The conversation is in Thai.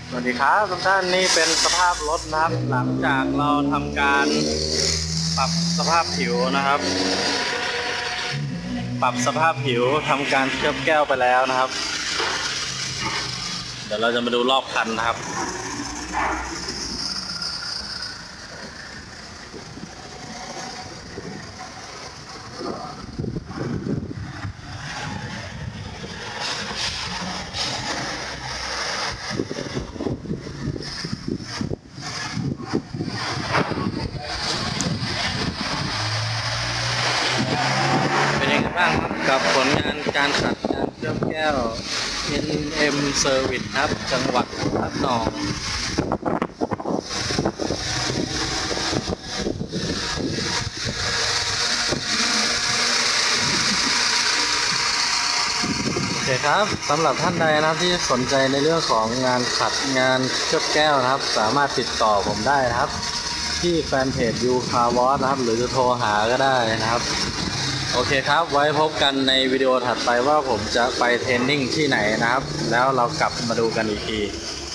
สวัสดีครับทุกท่านนี่เป็นสภาพรถนะครับหลังจากเราทำการปรับสภาพผิวนะครับปรับสภาพผิวทำการเคลือบแก้วไปแล้วนะครับเดี๋ยวเราจะมาดูรอบคันนะครับเป็นยังไงบ้างครับกับผลงานการขัดงานเคลือบแก้ว NM Service ครับจังหวัดระนองโอเคครับสำหรับท่านใดนะครับที่สนใจในเรื่องของงานขัดงานเคลือบแก้วนะครับสามารถติดต่อผมได้นะครับที่แฟนเพจ U Car Wash นะครับหรือจะโทรหาก็ได้นะครับโอเคครับไว้พบกันในวิดีโอถัดไปว่าผมจะไปเทรนนิ่งที่ไหนนะครับแล้วเรากลับมาดูกันอีกที